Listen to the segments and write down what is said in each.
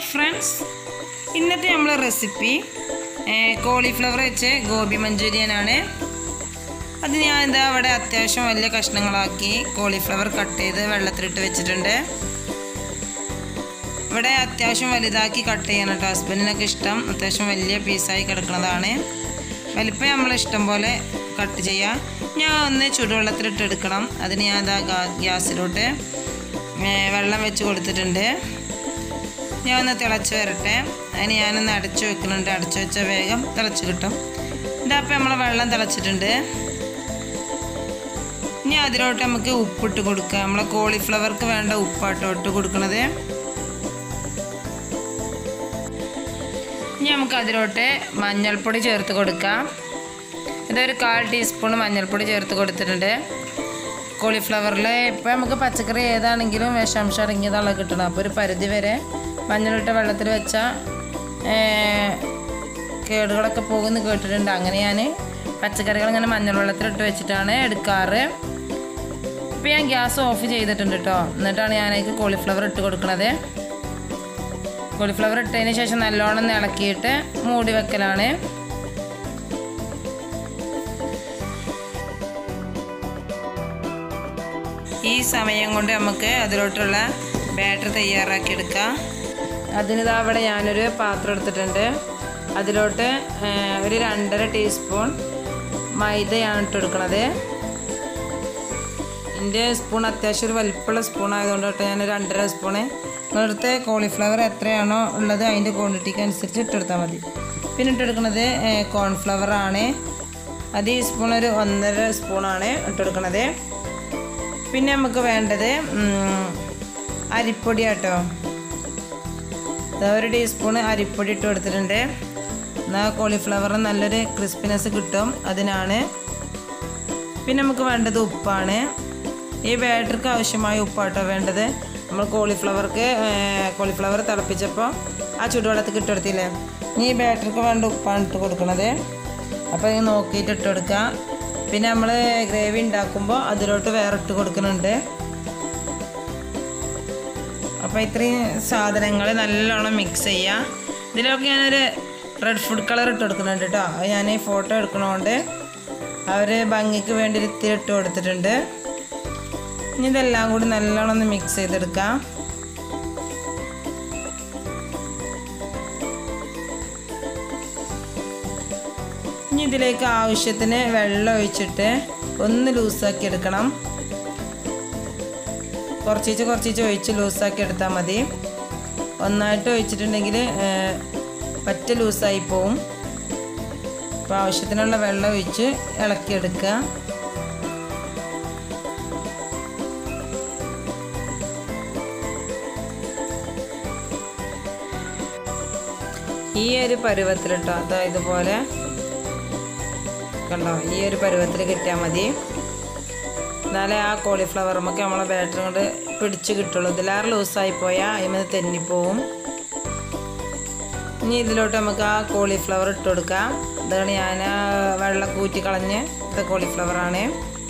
Friends, ഇന്നത്തെ നമ്മളെ recipe cauliflower വെച്ച് ഗോബി മഞ്ചൂരിയനാണ്. അത് ഞാൻ എന്താ അവിടെ അത്യാവശ്യം വലിയ കഷ്ണങ്ങളാക്കി കോളിഫ്ലവർ കട്ട് ചെയ്ത് വെള്ളത്തിലിട്ട് വെച്ചിട്ടുണ്ട്. ഇവിടെ അത്യാവശ്യം വലുതാക്കി കട്ട് ചെയ്യണം കേട്ടോ. ഹസ്ബൻഡിനൊക്കെ ഇഷ്ടം അത്യാവശ്യം വലിയ പീസായി കിടക്കുന്നതാണ്. വലിപ്പം നമ്മളിഷ്ടം പോലെ കട്ട് ചെയ്യാം. ഞാൻ ഒന്ന് ചൂടുവെള്ളത്തിലിട്ട് എടുക്കണം. അതിന് ഞാൻ എന്താ ഗ്യാസിലോട്ട് വെള്ളം വെച്ച് കൊടുത്തിട്ടുണ്ട്. ഞാൻ ഒന്ന് തിളച്ച് വരട്ടെ. അതിന് ഞാനൊന്ന് അടച്ചു വെക്കുന്നുണ്ട്. അടച്ചു വെച്ചാൽ വേഗം തിളച്ച് കിട്ടും. ഇതപ്പം നമ്മൾ വെള്ളം തിളച്ചിട്ടുണ്ട്. ഇനി അതിലോട്ട് നമുക്ക് ഉപ്പിട്ട് കൊടുക്കാം. നമ്മളെ കോളിഫ്ലവർക്ക് വേണ്ട ഉപ്പാട്ടോ ഇട്ട് കൊടുക്കണത്. ഇനി നമുക്ക് അതിലോട്ട് മഞ്ഞൾപ്പൊടി ചേർത്ത് കൊടുക്കാം. ഇതൊരു 1/4 ടീസ്പൂൺ മഞ്ഞൾപ്പൊടി ചേർത്ത് കൊടുത്തിട്ടുണ്ട്. കോളിഫ്ലവറിൽ ഇപ്പോൾ നമുക്ക് പച്ചക്കറി ഏതാണെങ്കിലും വിഷാംശം അടങ്ങിയതാണ് കിട്ടണം. അപ്പോൾ ഒരു പരിധി വരെ മഞ്ഞളിട്ട വെള്ളത്തിൽ വെച്ചാൽ കേടുകളൊക്കെ പോകുമെന്ന് കേട്ടിട്ടുണ്ട്. അങ്ങനെ ഞാൻ പച്ചക്കറികൾ ഇങ്ങനെ മഞ്ഞൾ വെള്ളത്തിലിട്ട് വെച്ചിട്ടാണ് എടുക്കാറ്. ഇപ്പോൾ ഞാൻ ഗ്യാസ് ഓഫ് ചെയ്തിട്ടുണ്ട് കേട്ടോ. എന്നിട്ടാണ് ഞാനതിലേക്ക് കോളിഫ്ലവർ ഇട്ട് കൊടുക്കുന്നത്. കോളിഫ്ലവർ ഇട്ടതിന് ശേഷം നല്ലോണം ഇളക്കിയിട്ട് മൂടി വെക്കലാണ്. ഈ സമയം കൊണ്ട് നമുക്ക് അതിലോട്ടുള്ള ബാറ്റർ തയ്യാറാക്കി എടുക്കാം. അതിനിതാ അവിടെ ഞാനൊരു പാത്രം എടുത്തിട്ടുണ്ട്. അതിലോട്ട് ഒരു 2.5 ടീസ്പൂൺ മൈദയാണ് ഇട്ട് കൊടുക്കണത്. എൻ്റെ സ്പൂൺ അത്യാവശ്യം ഒരു വലിപ്പമുള്ള സ്പൂൺ ആയതുകൊണ്ട് കേട്ടോ ഞാൻ 2.5 സ്പൂണ്. നിങ്ങളടുത്ത് കോളിഫ്ലവർ എത്രയാണോ ഉള്ളത് അതിൻ്റെ ക്വാണ്ടിറ്റിക്ക് അനുസരിച്ച് ഇട്ടെടുത്താൽ മതി. പിന്നെ ഇട്ടെടുക്കുന്നത് കോൺഫ്ലവർ ആണ്. അത് ഈ സ്പൂൺ ഒരു 1.5 സ്പൂണാണ് ഇട്ടെടുക്കണത്. പിന്നെ നമുക്ക് വേണ്ടത് അരിപ്പൊടി കേട്ടോ. 1 ടീസ്പൂണ് അരിപ്പൊടി ഇട്ട് കൊടുത്തിട്ടുണ്ട്. എന്നാൽ കോളിഫ്ലവറിന് നല്ലൊരു ക്രിസ്പിനെസ് കിട്ടും, അതിനാണ്. പിന്നെ നമുക്ക് വേണ്ടത് ഉപ്പാണ്. ഈ ബാറ്റർക്ക് ആവശ്യമായ ഉപ്പാട്ടോ വേണ്ടത്. നമ്മൾ കോളിഫ്ലവർ തിളപ്പിച്ചപ്പോൾ ആ ചൂടുവെള്ളത്തിൽ ഇട്ട് കൊടുത്തില്ലേ, ഇനി ഈ ബാറ്റർക്ക് വേണ്ട ഉപ്പാണ് ഇട്ട് കൊടുക്കുന്നത്. അപ്പോൾ ഇത് നോക്കിയിട്ട് ഇട്ട് കൊടുക്കുക. പിന്നെ നമ്മൾ ഗ്രേവി ഉണ്ടാക്കുമ്പോൾ അതിലോട്ട് വേറെ ഇട്ട് കൊടുക്കുന്നുണ്ട്. അപ്പോൾ ഇത്രയും സാധനങ്ങൾ നല്ലോണം മിക്സ് ചെയ്യുക. ഇതിലൊക്കെ ഞാനൊരു റെഡ് ഫുഡ് കളർ ഇട്ട് കൊടുക്കുന്നുണ്ട് കേട്ടോ. അത് ഞാൻ ഈ ഫോട്ടോ എടുക്കണോണ്ട് അവർ ഭംഗിക്ക് വേണ്ടി ഇത്തിരി ഇട്ട് കൊടുത്തിട്ടുണ്ട്. ഇനി ഇതെല്ലാം കൂടി നല്ലോണം ഒന്ന് മിക്സ് ചെയ്തെടുക്കാം. ഇനി ഇതിലേക്ക് ആവശ്യത്തിന് വെള്ളം ഒഴിച്ചിട്ട് ഒന്ന് ലൂസാക്കി എടുക്കണം. കുറച്ച് ഒഴിച്ച് ലൂസാക്കി എടുത്താൽ മതി. ഒന്നായിട്ട് ഒഴിച്ചിട്ടുണ്ടെങ്കിൽ പറ്റ ലൂസായി പോവും. അപ്പോൾ ആവശ്യത്തിനുള്ള വെള്ളം ഒഴിച്ച് ഇളക്കിയെടുക്കുക. ഈ ഒരു പരുവത്തിലിട്ടോ, അതാ ഇതുപോലെ കണ്ടോ, ഈ ഒരു പരുവത്തിൽ കിട്ടിയാൽ മതി. എന്നാലേ ആ കോളിഫ്ലവർ നമുക്ക് നമ്മളെ ബാറ്റർ കൊണ്ട് പിടിച്ച് കിട്ടുള്ളൂ. ഇതിലേറെ ലൂസായി പോയാൽ അതിന് തെന്നിപ്പോവും. ഇനി ഇതിലോട്ട് നമുക്ക് ആ കോളിഫ്ലവർ ഇട്ട് കൊടുക്കാം. ഇതാണ് ഞാൻ വെള്ളം കൂറ്റി കളഞ്ഞ് ഇത് കോളിഫ്ലവറാണ്.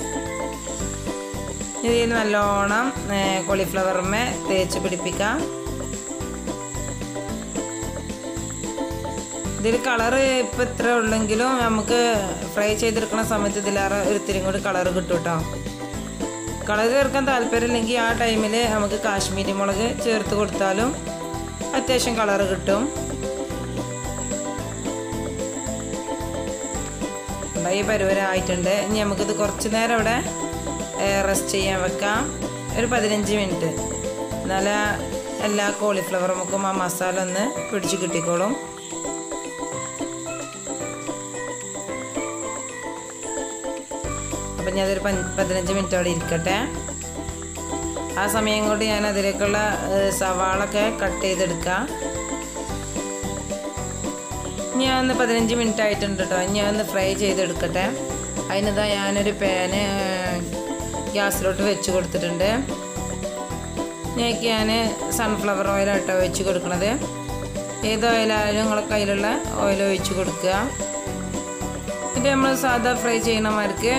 ഇതിൽ നല്ലോണം കോളിഫ്ലവറിനെ തേച്ച് പിടിപ്പിക്കാം. ഇതിൽ കളറ് ഇപ്പം ഇത്ര ഉള്ളെങ്കിലും നമുക്ക് ഫ്രൈ ചെയ്തെടുക്കുന്ന സമയത്ത് ഇതിലേറെ ഒരിത്തിരി കൂടി കളറ് കിട്ടും കേട്ടോ. കളർ ചേർക്കാൻ താല്പര്യമില്ലെങ്കിൽ ആ ടൈമിൽ നമുക്ക് കാശ്മീരി മുളക് ചേർത്ത് കൊടുത്താലും അത്യാവശ്യം കളറ് കിട്ടും. ഈ പരുവരായിട്ടുണ്ട്. ഇനി നമുക്കിത് കുറച്ച് നേരം ഇവിടെ റെസ്റ്റ് ചെയ്യാൻ വെക്കാം, ഒരു 15 മിനിറ്റ്. എന്നാലേ എല്ലാ കോളിഫ്ലവറും നമുക്ക് ആ മസാല ഒന്ന് പിടിച്ച് കിട്ടിക്കോളും. അപ്പം ഞാൻ അതൊരു 15 മിനിറ്റ് അവിടെ ഇരിക്കട്ടെ. ആ സമയം കൊണ്ട് ഞാൻ അതിലേക്കുള്ള സവാളൊക്കെ കട്ട് ചെയ്തെടുക്കാം. ഞാൻ ഒന്ന് 15 മിനിറ്റ് ആയിട്ടുണ്ട് കേട്ടോ. ഞാൻ ഒന്ന് ഫ്രൈ ചെയ്തെടുക്കട്ടെ. അതിനിതാ ഞാനൊരു പാന് ഗ്യാസിലോട്ട് വെച്ച് കൊടുത്തിട്ടുണ്ട്. ഞാൻ സൺഫ്ലവർ ഓയിലാട്ടോ ഒഴിച്ച് കൊടുക്കണത്. ഏത് ഓയിലായാലും നിങ്ങളെ കയ്യിലുള്ള ഓയിൽ ഒഴിച്ച് കൊടുക്കുക. എന്നിട്ട് നമ്മൾ സാധാ ഫ്രൈ ചെയ്യണമാർക്ക്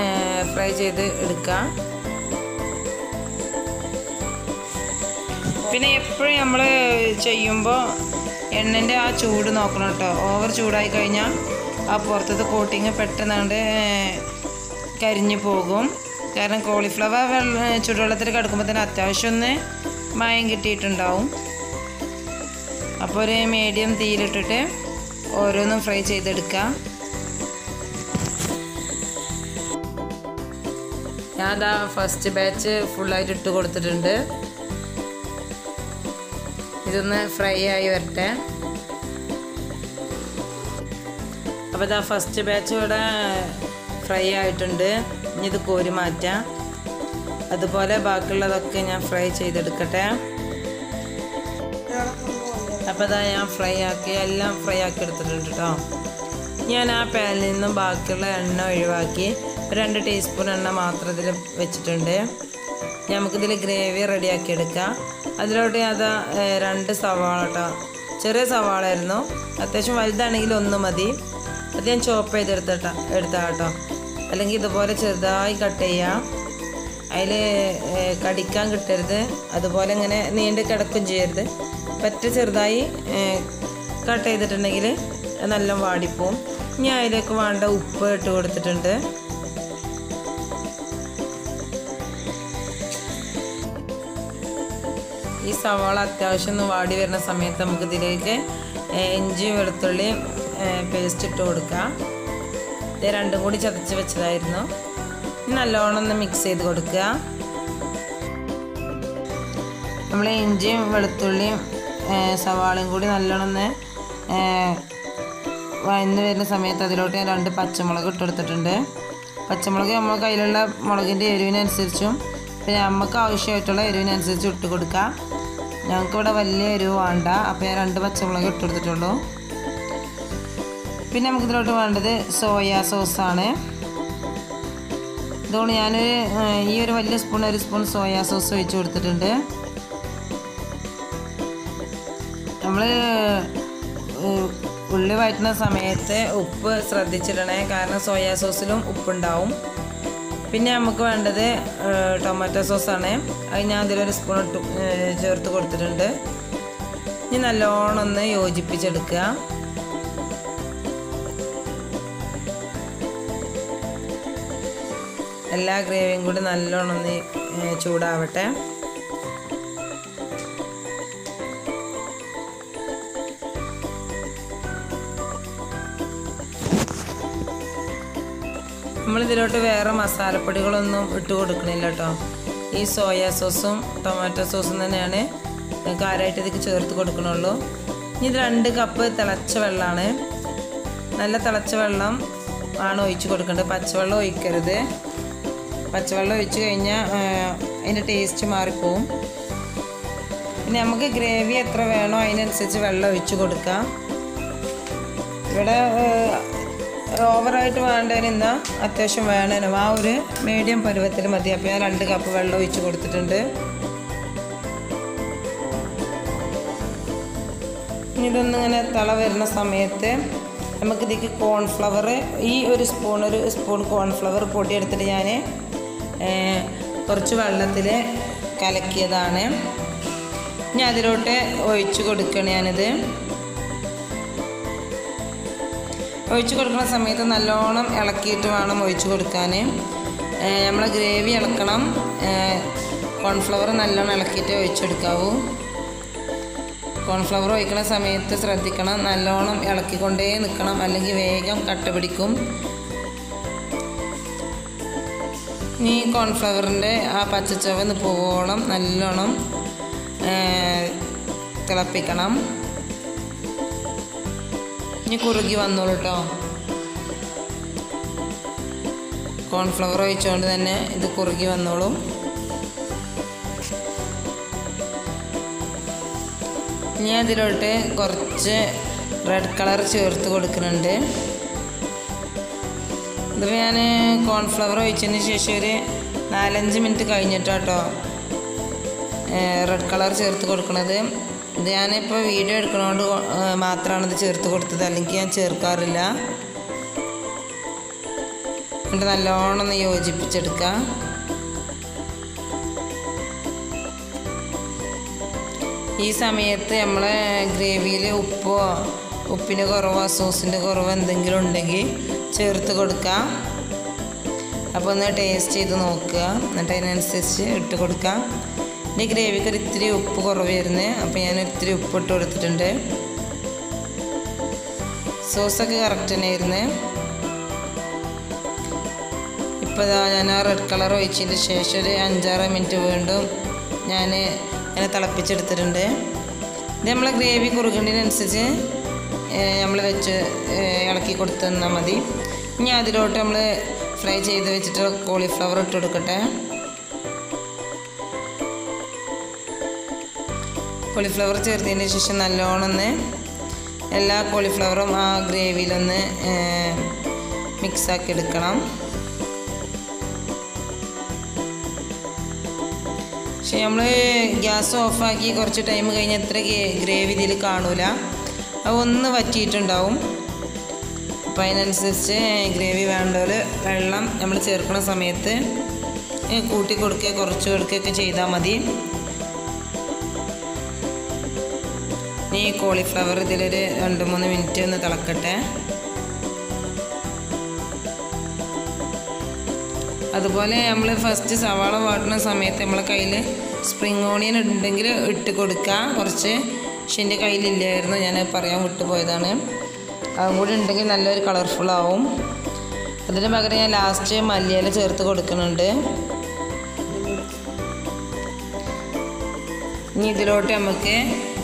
ഫ്രൈ ചെയ്ത് എടുക്കുക. പിന്നെ എപ്പോഴും നമ്മൾ ചെയ്യുമ്പോൾ എണ്ണൻ്റെ ആ ചൂട് നോക്കണം കേട്ടോ. ഓവർ ചൂടായി കഴിഞ്ഞാൽ ആ പുറത്തത്തെ കോട്ടിങ് പെട്ടെന്ന് കരിഞ്ഞു പോകും. കാരണം കോളിഫ്ലവർ ചൂടുവെള്ളത്തിൽ കിടക്കുമ്പോൾ തന്നെ അത്യാവശ്യം ഒന്ന് മയം കിട്ടിയിട്ടുണ്ടാവും. അപ്പോൾ ഒരു മീഡിയം തീയിലിട്ടിട്ട് ഓരോന്നും ഫ്രൈ ചെയ്തെടുക്കാം. ഞാൻ അതാ ഫസ്റ്റ് ബാച്ച് ഫുള്ളായിട്ട് ഇട്ട് കൊടുത്തിട്ടുണ്ട്. ഇതൊന്ന് ഫ്രൈ ആയി വരട്ടെ. അപ്പോൾ ഇതാ ഫസ്റ്റ് ബാച്ച് ഇവിടെ ഫ്രൈ ആയിട്ടുണ്ട്. ഇനി ഇത് കോരി മാറ്റാം. അതുപോലെ ബാക്കിയുള്ളതൊക്കെ ഞാൻ ഫ്രൈ ചെയ്തെടുക്കട്ടെ. അപ്പോൾ ഇതാ ഞാൻ എല്ലാം ഫ്രൈ ആക്കി എടുത്തിട്ടുണ്ട് കേട്ടോ. ഞാൻ ആ പാനിൽ നിന്നും ബാക്കിയുള്ള എണ്ണ ഒഴിവാക്കി 2 ടീസ്പൂൺ എണ്ണ മാത്രം ഇതിൽ വെച്ചിട്ടുണ്ട്. നമുക്കിതിൽ ഗ്രേവി റെഡിയാക്കി എടുക്കാം. അതിലോട്ട് അതാ 2 സവാള കേട്ടോ. ചെറിയ സവാളായിരുന്നു. അത്യാവശ്യം വലുതാണെങ്കിൽ 1 മതി. അത് ഞാൻ ചോപ്പ് ചെയ്തെടുത്താ കേട്ടോ. അല്ലെങ്കിൽ ഇതുപോലെ ചെറുതായി കട്ട് ചെയ്യാം. അതിൽ കടിക്കാൻ കിട്ടരുത്. അതുപോലെ ഇങ്ങനെ നീണ്ട് കിടക്കും ചെയ്യരുത്. പറ്റ ചെറുതായി കട്ട് ചെയ്തിട്ടുണ്ടെങ്കിൽ നല്ല വാടിപ്പോവും. ഇനി അതിലേക്ക് വേണ്ട ഉപ്പ് ഇട്ട് കൊടുത്തിട്ടുണ്ട്. ഈ സവാള അത്യാവശ്യം ഒന്ന് വാടി വരുന്ന സമയത്ത് നമുക്ക് ഇതിലേക്ക് ഇഞ്ചി വെളുത്തുള്ളി പേസ്റ്റ് ഇട്ട് കൊടുക്കാം. ഇത് രണ്ടും കൂടി ചതച്ച് വെച്ചതായിരുന്നു. നല്ലോണം ഒന്ന് മിക്സ് ചെയ്ത് കൊടുക്കുക. നമ്മൾ ഇഞ്ചിയും വെളുത്തുള്ളിയും സവാളയും കൂടി നല്ലോണം ഒന്ന് വഴന്ന് വരുന്ന സമയത്ത് അതിലോട്ട് ഞാൻ 2 പച്ചമുളക് ഇട്ട് കൊടുത്തിട്ടുണ്ട്. പച്ചമുളക് നമ്മൾ കയ്യിലുള്ള മുളകിൻ്റെ എരിവിനനുസരിച്ചും പിന്നെ നമുക്ക് ആവശ്യമായിട്ടുള്ള എരിവിനനുസരിച്ച് ഇട്ട് കൊടുക്കാം. ഞങ്ങൾക്കിവിടെ വലിയ എരിവ് വേണ്ട. അപ്പോൾ ഞാൻ 2 പച്ചമുളക് ഇട്ട് കൊടുത്തിട്ടുള്ളൂ. പിന്നെ നമുക്കിതിലോട്ട് വേണ്ടത് സോയാ സോസാണ്. അതുകൊണ്ട് ഞാനൊരു ഈ ഒരു വലിയ സ്പൂൺ 1 സ്പൂൺ സോയാ സോസ് ഒഴിച്ച് കൊടുത്തിട്ടുണ്ട്. നമ്മൾ ഉള്ളി വഴറ്റുന്ന സമയത്ത് ഉപ്പ് ശ്രദ്ധിച്ചിടണേ. കാരണം സോയാ സോസിലും ഉപ്പുണ്ടാവും. പിന്നെ നമുക്ക് വേണ്ടത് ടൊമാറ്റോ സോസാണ്. അത് ഞാൻ അതിലൊരു സ്പൂൺ ചേർത്ത് കൊടുത്തിട്ടുണ്ട്. ഇനി നല്ലോണം ഒന്ന് യോജിപ്പിച്ചെടുക്കുക. എല്ലാ ഗ്രേവിയും കൂടി നല്ലോണം ഒന്ന് ചൂടാവട്ടെ. നമ്മളിതിലോട്ട് വേറെ മസാലപ്പൊടികളൊന്നും ഇട്ട് കൊടുക്കണില്ല കേട്ടോ. ഈ സോയാ സോസും ടൊമാറ്റോ സോസും തന്നെയാണ് കാര്യമായിട്ട് ഇതിക്ക് ചേർത്ത് കൊടുക്കണുള്ളൂ. ഇനി ഇത് 2 കപ്പ് തിളച്ച വെള്ളമാണ്. നല്ല തിളച്ച വെള്ളം ആണ് ഒഴിച്ച് കൊടുക്കേണ്ടത്. പച്ചവെള്ളം ഒഴിക്കരുത്. പച്ചവെള്ളം ഒഴിച്ച് കഴിഞ്ഞാൽ അതിൻ്റെ ടേസ്റ്റ് മാറിപ്പോവും. പിന്നെ നമുക്ക് ഗ്രേവി എത്ര വേണോ അതിനനുസരിച്ച് വെള്ളം ഒഴിച്ച് കൊടുക്കാം. ഇവിടെ ഓവറായിട്ട് വേണ്ടതിന് അത്യാവശ്യം വേണേനും ആ ഒരു മീഡിയം പരുവത്തിൽ മതി. അപ്പോൾ ഞാൻ 2 കപ്പ് വെള്ളം ഒഴിച്ച് കൊടുത്തിട്ടുണ്ട്. ഇനി ഇതൊന്നിങ്ങനെ തള വരുന്ന സമയത്ത് നമുക്കിതിലേക്ക് കോൺഫ്ലവർ ഒരു സ്പൂൺ കോൺഫ്ലവർ പൊടി എടുത്തിട്ട് ഞാൻ കുറച്ച് വെള്ളത്തിൽ കലക്കിയതാണ്. ഇനി അതിലോട്ട് ഒഴിച്ച് കൊടുക്കണം. ഞാനിത് ഒഴിച്ച് കൊടുക്കുന്ന സമയത്ത് നല്ലോണം ഇളക്കിയിട്ട് വേണം ഒഴിച്ച് കൊടുക്കാൻ. നമ്മൾ ഗ്രേവി ഇളക്കണം. കോൺഫ്ലവർ നല്ലോണം ഇളക്കിയിട്ട് ഒഴിച്ചെടുക്കാവൂ. കോൺഫ്ലവർ ഒഴിക്കുന്ന സമയത്ത് ശ്രദ്ധിക്കണം. നല്ലോണം ഇളക്കിക്കൊണ്ടേ നിൽക്കണം. അല്ലെങ്കിൽ വേഗം കട്ട പിടിക്കും. ഈ കോൺഫ്ലവറിൻ്റെ ആ പച്ചച്ചവന്ന് പോകോളം നല്ലോണം തിളപ്പിക്കണം. ഇനി കുറുകി വന്നോളൂ കേട്ടോ. കോൺഫ്ലവർ ഒഴിച്ചുകൊണ്ട് തന്നെ ഇത് കുറുകി വന്നോളും. ഇനി അതിലോട്ട് കുറച്ച് റെഡ് കളർ ചേർത്ത് കൊടുക്കുന്നുണ്ട്. ഇതിപ്പോൾ ഞാൻ കോൺഫ്ലവർ ഒഴിച്ചതിന് ശേഷം ഒരു 4-5 മിനിറ്റ് കഴിഞ്ഞിട്ടാട്ടോ റെഡ് കളർ ചേർത്ത് കൊടുക്കുന്നത്. ഇത് ഞാനിപ്പോൾ വീഡിയോ എടുക്കണോണ്ട് മാത്രമാണ് ഇത് ചേർത്ത് കൊടുത്തത്. അല്ലെങ്കിൽ ഞാൻ ചേർക്കാറില്ല. എന്നിട്ട് നല്ലോണം ഒന്ന് യോജിപ്പിച്ചെടുക്കാം. ഈ സമയത്ത് നമ്മളെ ഗ്രേവിയിൽ ഉപ്പിന് കുറവോ സോസിൻ്റെ കുറവോ എന്തെങ്കിലും ഉണ്ടെങ്കിൽ ചേർത്ത് കൊടുക്കാം. അപ്പോൾ ഒന്ന് ടേസ്റ്റ് ചെയ്ത് നോക്കുക, എന്നിട്ട് അതിനനുസരിച്ച് ഇട്ട് കൊടുക്കാം. എൻ്റെ ഗ്രേവിക്ക് ഒരു ഇത്തിരി ഉപ്പ് കുറവായിരുന്നു, അപ്പോൾ ഞാൻ ഇത്തിരി ഉപ്പ് ഇട്ട് കൊടുത്തിട്ടുണ്ട്. സോസൊക്കെ കറക്റ്റ് തന്നെയായിരുന്നു. ഇപ്പോൾ ഞാൻ ആ റെഡ് കളർ ഒഴിച്ചതിന് ശേഷം ഒരു 5-6 മിനിറ്റ് വീണ്ടും ഞാൻ അങ്ങനെ തിളപ്പിച്ചെടുത്തിട്ടുണ്ട്. ഇത് നമ്മളെ ഗ്രേവി കുറുകേണ്ടതിനനുസരിച്ച് നമ്മൾ വെച്ച് ഇളക്കി കൊടുത്ത് തന്നാൽ മതി. ഇനി അതിലോട്ട് നമ്മൾ ഫ്രൈ ചെയ്ത് വെച്ചിട്ട് കോളിഫ്ലവർ ഇട്ട് കൊടുക്കട്ടെ. കോളിഫ്ലവർ ചേർത്തതിന് ശേഷം നല്ലോണം ഒന്ന് എല്ലാ കോളിഫ്ലവറും ആ ഗ്രേവിയിലൊന്ന് മിക്സാക്കി എടുക്കണം. പക്ഷെ നമ്മൾ ഗ്യാസ് ഓഫാക്കി കുറച്ച് ടൈം കഴിഞ്ഞ് എത്ര ഗ്രേവി ഇതിൽ കാണൂല, അത് ഒന്ന് വറ്റിയിട്ടുണ്ടാവും. അപ്പം അതിനനുസരിച്ച് ഗ്രേവി വേണ്ടപോലെ വെള്ളം നമ്മൾ ചേർക്കുന്ന സമയത്ത് കൂട്ടി കൊടുക്കുക കുറച്ച് കൊടുക്കുകയൊക്കെ ചെയ്താൽ മതി. ഇനി കോളിഫ്ലവർ ഇതിലൊരു 2-3 മിനിറ്റ് ഒന്ന് തിളക്കട്ടെ. അതുപോലെ നമ്മൾ ഫസ്റ്റ് സവാള വാട്ടുന്ന സമയത്ത് നമ്മളെ കയ്യിൽ സ്പ്രിങ് ഓണിയൻ ഉണ്ടെങ്കിൽ ഇട്ട് കൊടുക്കുക കുറച്ച്. പക്ഷെ എൻ്റെ കയ്യിലില്ലായിരുന്നു, ഞാൻ പറയാൻ വിട്ടുപോയതാണ്. അതും കൂടി ഉണ്ടെങ്കിൽ നല്ലൊരു കളർഫുള്ളാവും. അതിന് പകരം ഞാൻ ലാസ്റ്റ് മല്ലിയില ചേർത്ത് കൊടുക്കുന്നുണ്ട്. ഇനി ഇതിലോട്ട് നമുക്ക്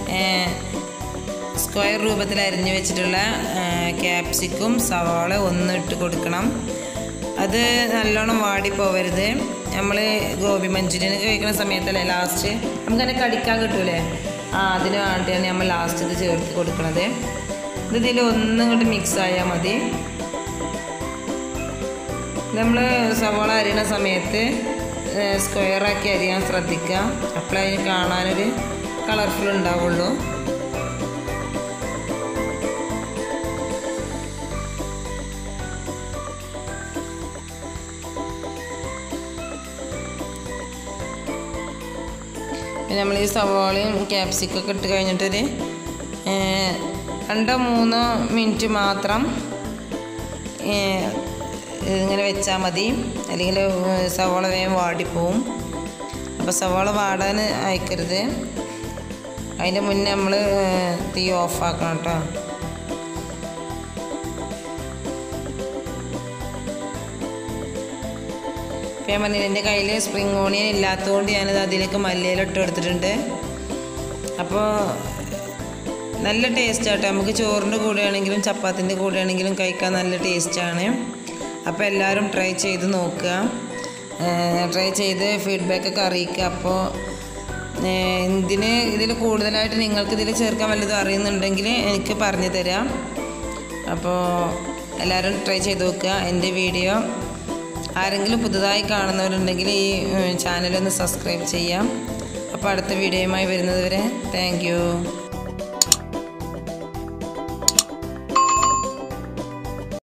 സ്ക്വയർ രൂപത്തിൽ അരിഞ്ഞ് വെച്ചിട്ടുള്ള ക്യാപ്സിക്കും സവാള ഒന്ന് ഇട്ട് കൊടുക്കണം. അത് നല്ലോണം വാടിപ്പോവരുത്. നമ്മൾ ഗോബി മഞ്ചൂരിയൻ കഴിക്കുന്ന സമയത്തല്ലേ ലാസ്റ്റ് നമുക്കതിനെ കടിക്കാൻ കിട്ടൂലേ, അതിന് വേണ്ടിയാണ് നമ്മൾ ലാസ്റ്റ് ഇത് ചേർത്ത് കൊടുക്കുന്നത്. ഇതിൽ ഒന്നും കൂടി മിക്സ് ആയാൽ മതി. നമ്മൾ സവാള അരിയണ സമയത്ത് സ്ക്വയറാക്കി അരിയാൻ ശ്രദ്ധിക്കുക, അപ്പോഴേ അതിന് കാണാനൊരു കളർഫുൾ ഉണ്ടാവുള്ളൂ. പിന്നെ നമ്മൾ ഈ സവാളയും ക്യാപ്സിക്കൊക്കെ ഇട്ട് കഴിഞ്ഞിട്ടൊരു 2-3 മിനിറ്റ് മാത്രം ഇങ്ങനെ വെച്ചാൽ മതി, അല്ലെങ്കിൽ സവാള വേഗം വാടിപ്പോവും. അപ്പോൾ സവാള വാടാൻ അയക്കരുത്, അതിൻ്റെ മുന്നേ നമ്മൾ തീ ഓഫാക്കണം കേട്ടോ. ഞാൻ പറഞ്ഞില്ല എൻ്റെ കയ്യിൽ സ്പ്രിങ് ഓണിയൻ ഇല്ലാത്തതുകൊണ്ട് ഞാനത് അതിലേക്ക് മല്ലിയില ഇട്ട് കൊടുത്തിട്ടുണ്ട്. അപ്പോൾ നല്ല ടേസ്റ്റാട്ടോ, നമുക്ക് ചോറിൻ്റെ കൂടെയാണെങ്കിലും ചപ്പാത്തിൻ്റെ കൂടെയാണെങ്കിലും കഴിക്കാൻ നല്ല ടേസ്റ്റാണ്. അപ്പോൾ എല്ലാവരും ട്രൈ ചെയ്ത് നോക്കുക, ട്രൈ ചെയ്ത് ഫീഡ്ബാക്കൊക്കെ അറിയിക്കുക. അപ്പോൾ ഇതിൽ കൂടുതലായിട്ട് നിങ്ങൾക്ക് ഇതിൽ ചേർക്കാൻ വല്ലതും അറിയുന്നുണ്ടെങ്കിൽ എനിക്ക് പറഞ്ഞു തരാം. അപ്പോൾ എല്ലാവരും ട്രൈ ചെയ്ത് നോക്കുക. എൻ്റെ വീഡിയോ ആരെങ്കിലും പുതുതായി കാണുന്നവരുണ്ടെങ്കിൽ ഈ ചാനലൊന്ന് സബ്സ്ക്രൈബ് ചെയ്യാം. അപ്പോൾ അടുത്ത വീഡിയോയുമായി വരുന്നത് വരെ താങ്ക് യു.